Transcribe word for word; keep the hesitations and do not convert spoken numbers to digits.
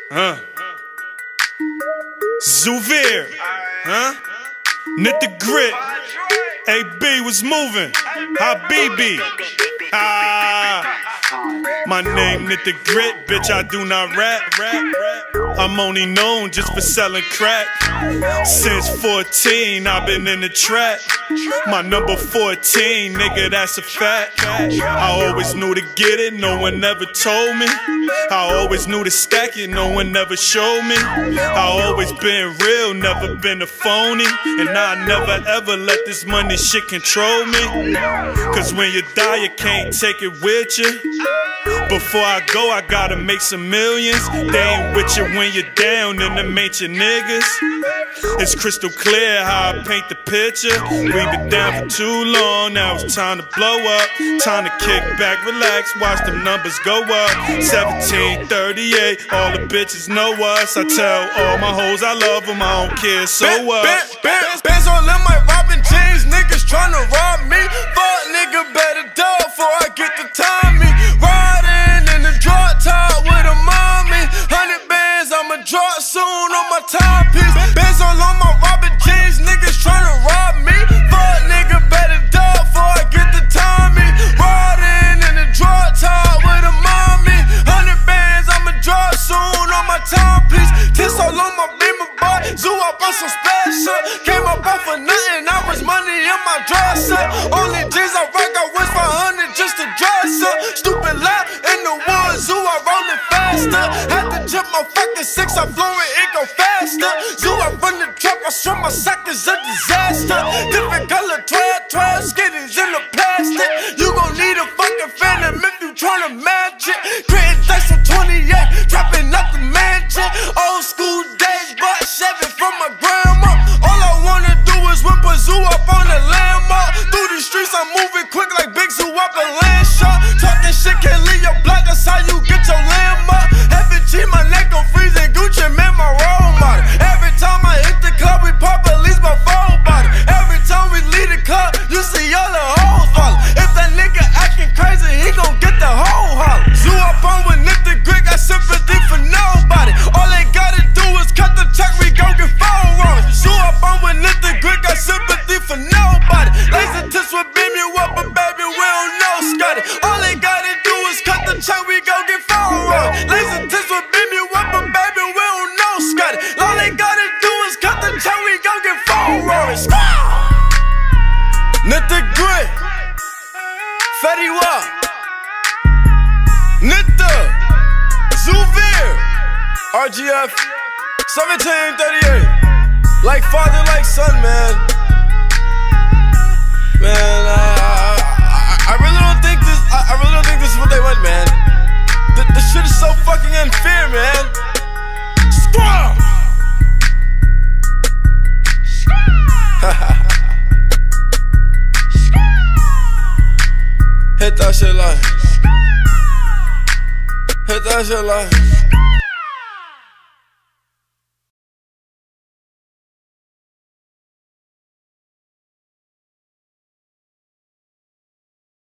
Huh? Zuvir, huh? Knit the grit. A B was moving. Habibi. Ah. My name Knit the Grit, bitch, I do not rap, rap, rap. I'm only known just for selling crack. Since fourteen, I've been in the trap. My number fourteen, nigga, that's a fact. I always knew to get it, no one ever told me. I always knew to stack it, no one ever showed me. I always been real, never been a phony. And I never ever let this money shit control me. Cause when you die, you can't take it with you. Before I go, I gotta make some millions. They ain't with you when you're down, and them ain't your niggas. It's crystal clear how I paint the picture. We been down for too long, now it's time to blow up. Time to kick back, relax, watch them numbers go up. seventeen thirty-eight, all the bitches know us. I tell all my hoes I love them, I don't care, so what? Bands all in my robbing chains, niggas tryna rob me. Fuck nigga, better duck before I get the timing. Riding in the drop top with a mommy. Hundred bands, I'ma drop soon on my timepiece. Bands all on my robbing jeans, niggas tryna rob me. Fuck nigga, better duck before I get the timing. Riding in the drop top with a mommy. Hundred bands, I'ma drop soon on my timepiece. Tits all on my beamer, boy. Zoo up on some special. Came up off for nothing, I was money in my dresser. Only jeans I rock, I wish for a hundred just to dress up. Stupid loud in the woods, zoo I rollin' faster. Had to chip my fucking six, I blow it, it go faster. Zoo I run the trap, I swear my sack is a disaster. Different color, twelve, twelve skitties in the plastic. You gon' need a fucking phantom if you tryna match it. Creating dice for twenty-eight, trapping up the mansion. Old school days, but Chevy from my grandma. All I wanna do is whip a zoo up on the landmark. Through the streets, I'm moving quick like Big Zoo up a land shot. Talking shit can't leave your block, that's how you get your landmark. Heavy G, my neck on freezing Gucci, man, my role model. Every time I hit the club, we pop at least my phone bottle. Every time we leave the club, you see all the hoes follow. If that nigga acting crazy, he gon' get the whole holler. Zoo up on with Knit the Grit, got sympathy for nobody. All they gotta do is cut the check, we gon' get phone rollers. Zoo up on with Knit the Grit, got sympathy for nobody. Laser tips will beam you up, but baby, we don't know Scotty. All they gotta do is cut the check, we gon' get phone rollers. Laser tips will beam you up, but baby, we don't know Scotty. All they gotta do is cut the check, we gon' get phone rollers. Knit the Grit, Fetty Wap, Knit the Zuvir, R G F, seventeen thirty-eight. Like father, like son, man. Man, I, I, I really don't think this. I, I really don't think this is what they want, man. The, the shit is so fucking unfair, man. Squaw! Hit that shit like. Hit that shit like.